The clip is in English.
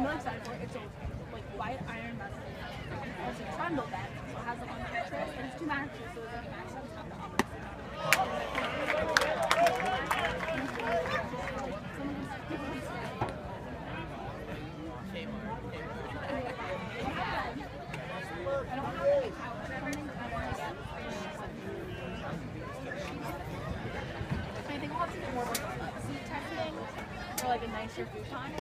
I'm really excited for it. It's a like white iron metal. It's a trundle bed, so it has like one mattress, and it's two mattresses, so it's like a mattress on top of the I think we'll have to do more like a seat type thing or like a nicer futon.